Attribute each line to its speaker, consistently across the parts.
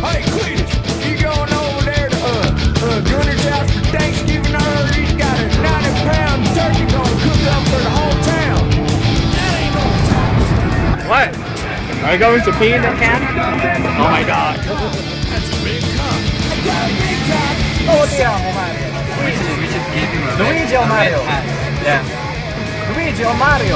Speaker 1: Hey, Cletus, you going over there to Gunner's house for Thanksgiving? I heard he's got a 90-pound turkey gonna cook up for the whole town. That ain't no time.
Speaker 2: What? Are you going to pee in the can? Oh my god.
Speaker 1: That's a big cup. I got a big cup.
Speaker 2: Oh, yeah, Mario.
Speaker 3: We should give him a
Speaker 2: Luigi or Mario?
Speaker 3: Yeah.
Speaker 2: Luigi or Mario?
Speaker 1: I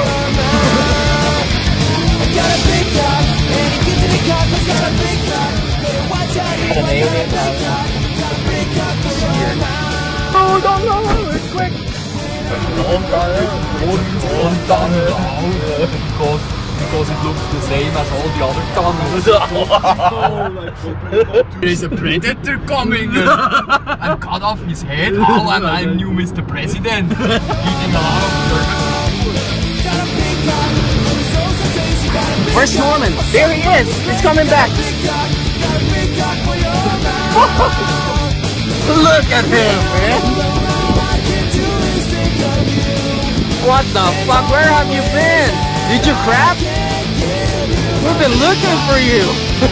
Speaker 1: got a big cup. And he gets in the cup. I got a big cup. Better watch out.
Speaker 2: An alien?
Speaker 1: Got a big cup for your mouth.
Speaker 2: Oh, don't go, it's quick.
Speaker 3: Because it looks the same as all the other guns. There is a predator coming and cut off his head. Oh, and I'm new Mr. President. Eating a lot of
Speaker 2: Where's Norman? There he is. He's coming back. Look at him, man. What the fuck? Where have you been? Did you crap? We've been looking for you.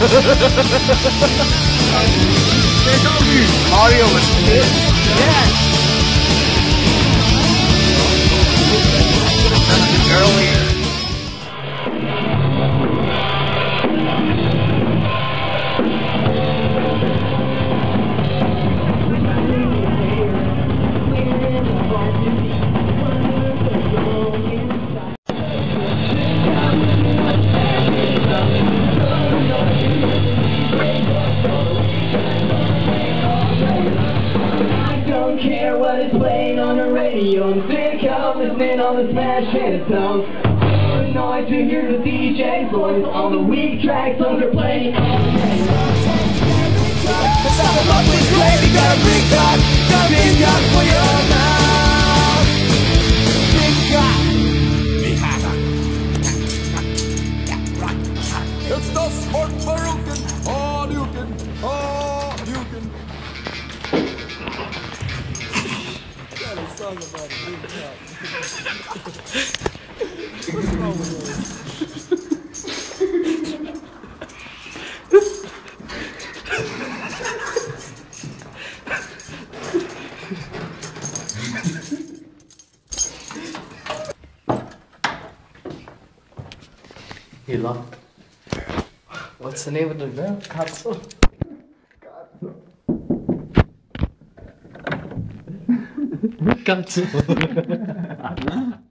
Speaker 2: Mario was pissed. Yeah. Earlier.
Speaker 4: What is playing on the radio? I'm sick of listening on the smash hit songs. Noise to hear the DJ's voice on the weak tracks under playing. Let's have a look with Gravy. Got a big cock, got a big cock for your mouth. Big cock. Big cock. Yeah, right. It's the Smart Barukin. Oh, you can. Oh, you can. Song about a big cock. What's wrong with
Speaker 2: Hila. What's the name of the girl? Katsu. Katsu.